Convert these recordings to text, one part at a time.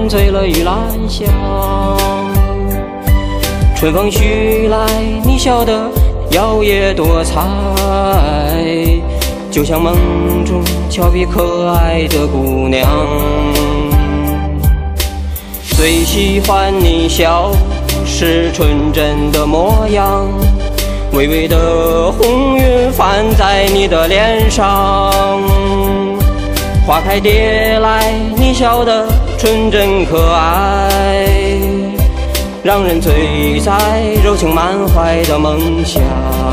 吻醉了玉兰香。春风徐来，你笑得摇曳多彩，就像梦中俏皮可爱的姑娘。最喜欢你笑时纯真的模样，微微的红晕泛在你的脸上。花开蝶来，你笑得纯真可爱，让人醉在柔情满怀的梦想。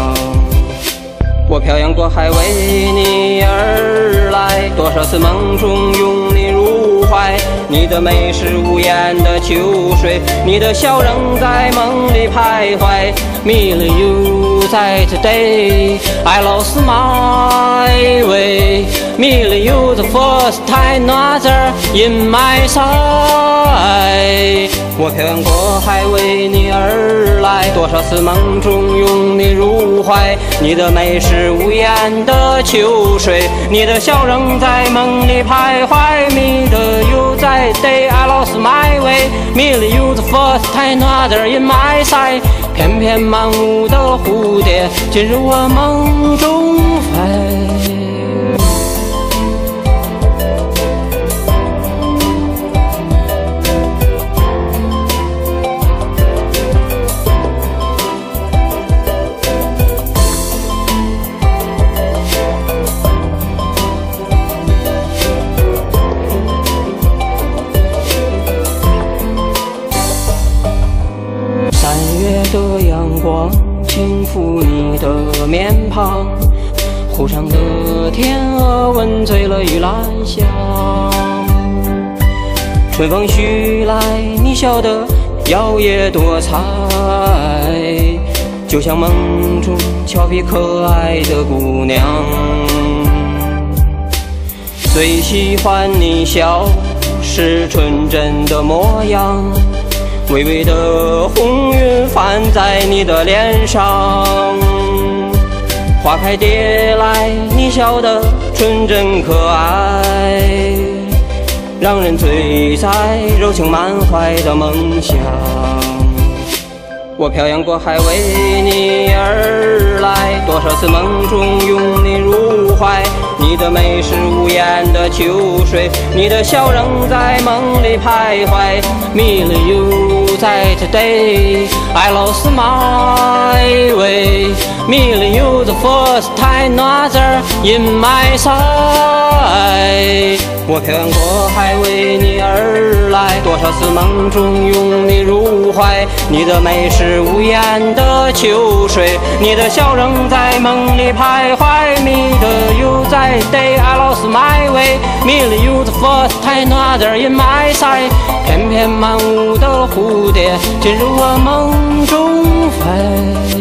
我漂洋过海为你而来，多少次梦中拥你入怀。你的美是无言的秋水，你的笑仍在梦里徘徊。Meet you that day, I lost my way. Meet you the first time, another in my sight. 我漂洋过海为你而来，多少次梦中拥你入怀。你的美是无言的秋水，你的笑仍在梦里徘徊。Meet you that day, I lost my way. Meet you the first time, another in my sight. 翩翩满舞的蝴蝶进入我梦中飞。的阳光轻抚你的面庞，湖上的天鹅吻醉了玉兰香。春风徐来，你笑得摇曳多彩，就像梦中俏皮可爱的姑娘。最喜欢你笑时纯真的模样，微微的红晕泛在你的脸上。花开蝶来，你笑得纯真可爱，让人醉在柔情满怀的梦想。我漂洋过海为你而来，多少次梦中拥你入怀。你的美是无言的秋水，你的笑仍在梦里徘徊。Meet you that day, I lost my way. Meet you the first time, another in my sight. 我漂洋过海为你而来，多少次梦中拥你入怀。你的美是无言的秋水，你的笑仍在梦里徘徊。Meet you that day, I lost my way. Meet you the first time, another in my sight. 翩翩满舞的蝴蝶进入我梦中飞。